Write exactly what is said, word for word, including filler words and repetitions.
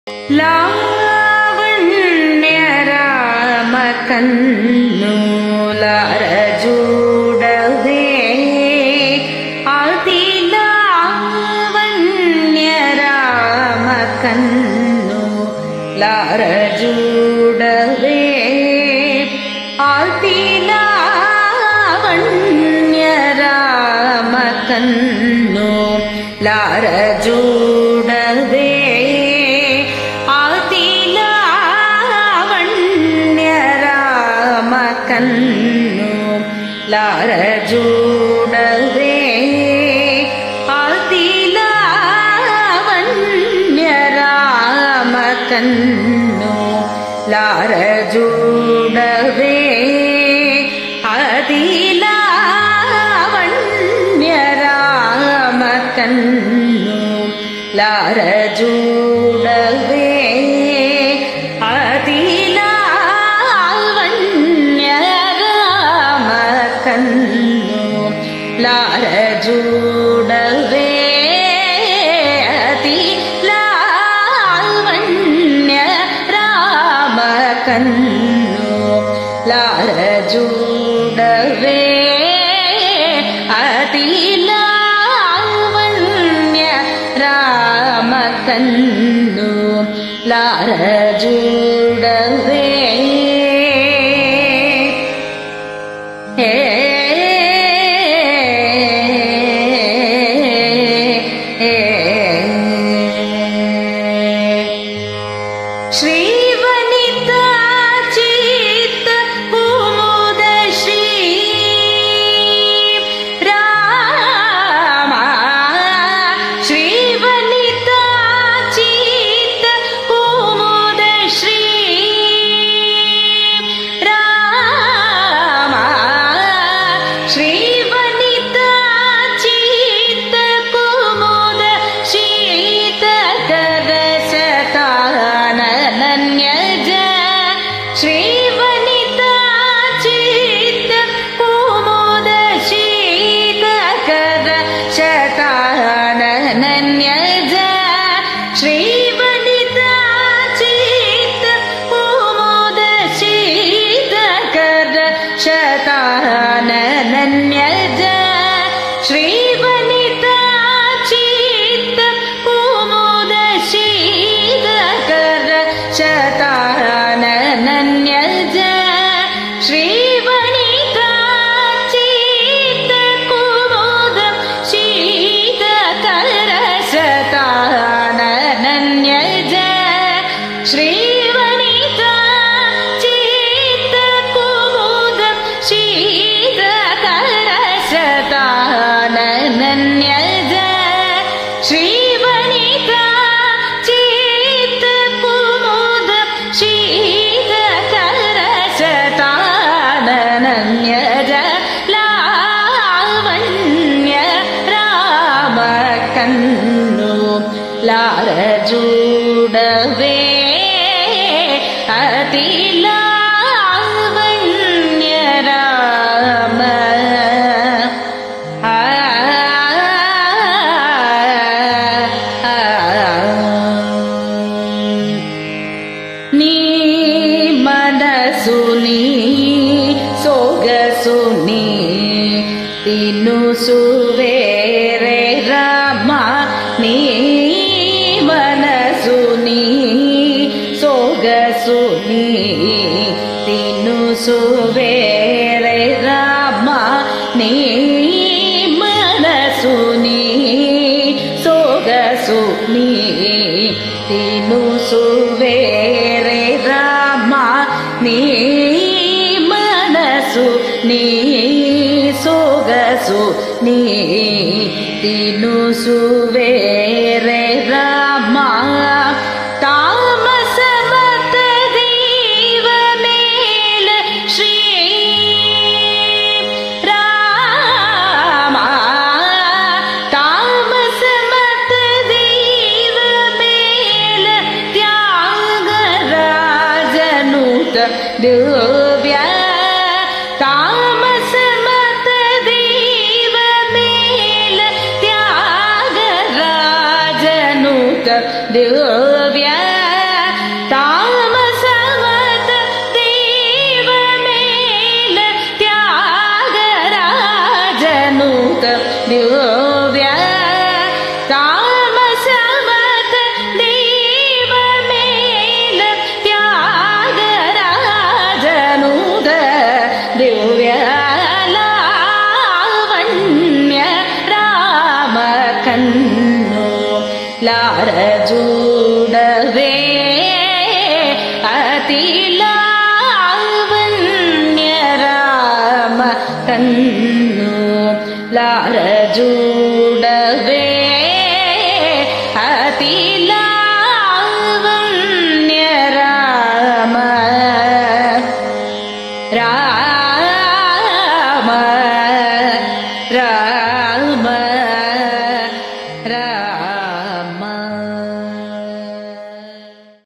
ಲಾವಣ್ಯರಾಮಕನ್ನು ಲಾರಜೂಡವೇ ಅತಿ ಲಾವಣ್ಯರಾಮಕನ್ನು ಲಾರಜೂಡವೇ ಅತಿ ಲಾವಣ್ಯರಾಮಕನ್ನು ಲಾರಜೂಡವೇ ಕನ್ನು ಲಾರಜೂಡವೇ ಅತಿ ಲಾವಣ್ಯರಾಮಕನ್ನು ಲಾರಜೂಡವೇ ಅತಿ ಲಾವಣ್ಯರಾಮಕನ್ನು ಲಾರಜೂಡವೇ ಅತಿ ಕನ್ನು ಲಾರಜೂಡವೇ ಅತಿ ಲಾವಣ್ಯ ರಾಮಕನ್ನು ಲಾರಜೂಡವೇ ಅತಿ ಲಾವಣ್ಯ ರಾಮಕನ್ನು ಲಾರಜೂಡವೇ ಹೇ ಶ್ರೀವನಿತಾ ಚಿತ್ತ ಕುಮುದ ಶ್ರೀ ರಾಮ ಶ್ರೀವನಿತಾ ಚಿತ್ತ ಕುಮುದ ಶ್ರೀ ರಾಮ ಶ್ರೀವನಿತಾ ಚಿತ್ತ ಕುಮುದ ಶೀತ ಕರಸತ ನನ್ಯಜ ಶ್ರೀವನಿತಾ ಚಿತ್ತ ಕುಮುದ ಶೀತಕರ ಶತಾನನ್ಯಜ ಶ್ರೀವನಿತಾ ಚಿತ್ತ ಕುಮುದ ಶೀತಕರ ಶತಾನನ್ಯಜ ಶ್ರೀವನಿತಾ ಚಿತ್ತ ಕುಮುದ ಶೀತಕರ ಶತಾನನ್ಯಜ ಶ್ರೀವನಿತಾ ಚಿತ್ತ ಕುಮುದ ಶೀತಕರ ಶತಾನನ್ಯಜ ಶ್ರೀವನಿತಾ ಚಿತ್ತ ಕುಮುದ ಶೀತಕರ ಶತಾನನ್ಯಜ ಶ್ರೀವನಿತಾ ಚಿತ್ತ ಕುಮುದ ಶೀತಕರ ಶತಾನನ್ಯಜ ಲಾವಣ್ಯ ರಾಮಕನ್ನು ಲಾರಜೂಡವೇ ಅತಿ ಲಾವಣ್ಯ ರಾಮ ನೀ ಮನಸು ನೀ ಸೊಗಸು ನೀ ತಿನ್ನುಸುವೇರೆ ರಾಮ ನೀ ಮನಸು ನೀ ಸೊಗಸು ನೀ ತಿನ್ನುಸುವೇರೆ ರಾಮ ನೀ ಮನಸು ನೀ ಸೊಗಸು ನೀ ತಿನ್ನುಸುವೇರೆ ರಾಮ ನೀ ಮನಸು ನೀ ಸೊಗಸು ನೀ ತಿನ್ನುಸುವೇರೆ ರಾಮ ತಾಮಸ ಮತ ದೈವ ಮೇಲ ಶ್ರೀ ರಾಮ ತಾಮಸ ಮತ ದೈವ ಮೇಲ ತ್ಯಾಗರಾಜನುತ ದಿವ್ಯ ತಾಮಸ ಮತ ದೈವ ಮೇಲ ತ್ಯಾಗರಾಜನುತ ದಿವ್ಯ வேலா